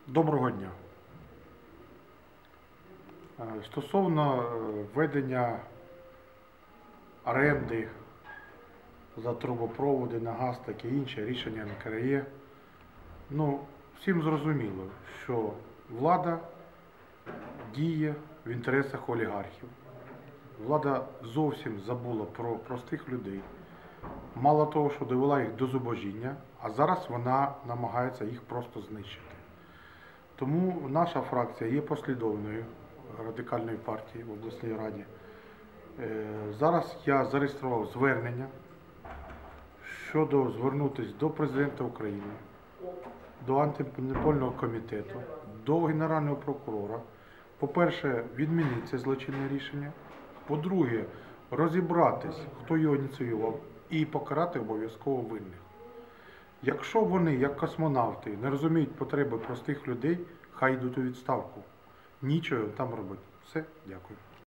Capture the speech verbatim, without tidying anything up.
Доброго дня. Стосовно введення оренди за трубопроводи на газ, таке інше рішення НКРЕ, ну, всім зрозуміло, що влада діє в інтересах олігархів. Влада зовсім забула про простих людей. Мало того, що довела їх до зубожіння, а зараз вона намагається їх просто знищити. Тому наша фракція є послідовною Радикальної партії в обласній раді. Зараз я зареєстрував звернення щодо звернутися до Президента України, до антимонопольного комітету, до Генерального прокурора. По-перше, відмінити це злочинне рішення. По-друге, розібратись, хто його ініціював, і покарати обов'язково винних. Якщо вони, як космонавти, не розуміють потреби простих людей, хай йдуть у відставку. Нічого там робити. Все, дякую.